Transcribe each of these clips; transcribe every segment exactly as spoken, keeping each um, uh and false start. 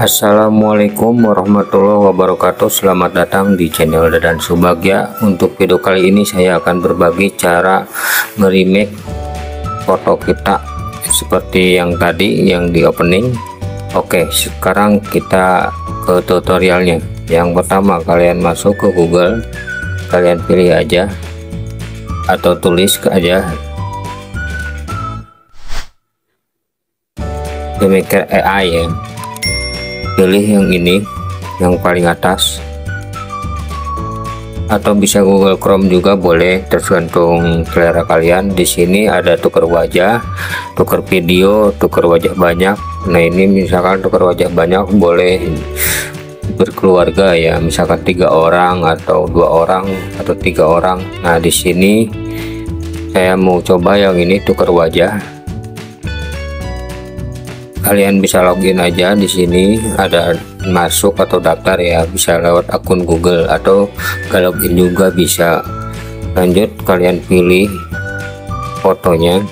Assalamualaikum warahmatullahi wabarakatuh. Selamat datang di channel Dadan Subagja. Untuk video kali ini saya akan berbagi cara meremake foto kita seperti yang tadi yang di opening. Oke, sekarang kita ke tutorialnya. Yang pertama, kalian masuk ke Google, kalian pilih aja atau tulis aja Filmmaker A I ya. Pilih yang ini, yang paling atas, atau bisa Google Chrome juga boleh, tergantung selera kalian. Di sini ada tuker wajah, tuker video, tuker wajah banyak. Nah ini misalkan tuker wajah banyak boleh berkeluarga ya, misalkan tiga orang atau dua orang atau tiga orang. Nah di sini saya mau coba yang ini tuker wajah. Kalian bisa login aja, di sini ada masuk atau daftar ya, bisa lewat akun Google atau kalau login juga bisa. Lanjut, kalian pilih fotonya,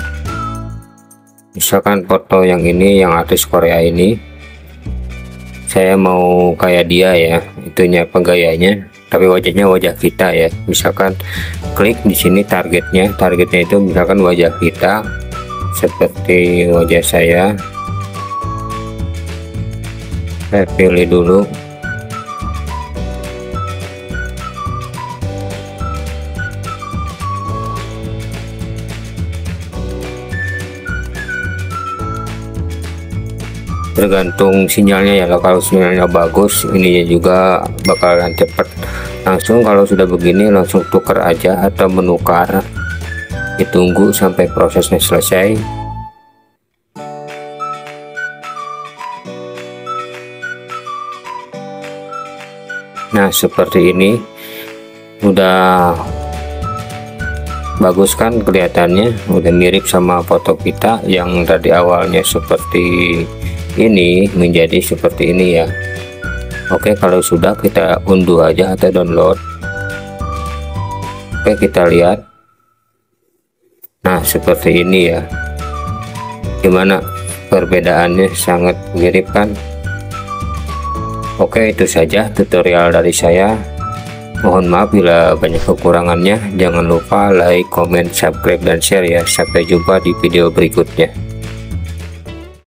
misalkan foto yang ini, yang artis Korea ini. Saya mau kayak dia ya, itunya penggayanya, tapi wajahnya wajah kita ya. Misalkan klik di sini targetnya, targetnya itu misalkan wajah kita seperti wajah saya. Saya pilih dulu, tergantung sinyalnya ya. Kalau sinyalnya bagus, ininya juga bakalan cepat. Langsung kalau sudah begini langsung tukar aja atau menukar, ditunggu sampai prosesnya selesai. Nah seperti ini udah bagus kan kelihatannya, udah mirip sama foto kita yang tadi awalnya seperti ini menjadi seperti ini ya. Oke, kalau sudah kita unduh aja atau download. Oke, kita lihat. Nah seperti ini ya, gimana perbedaannya, sangat mirip kan? Oke, itu saja tutorial dari saya. Mohon maaf bila banyak kekurangannya. Jangan lupa like, comment, subscribe, dan share ya. Sampai jumpa di video berikutnya.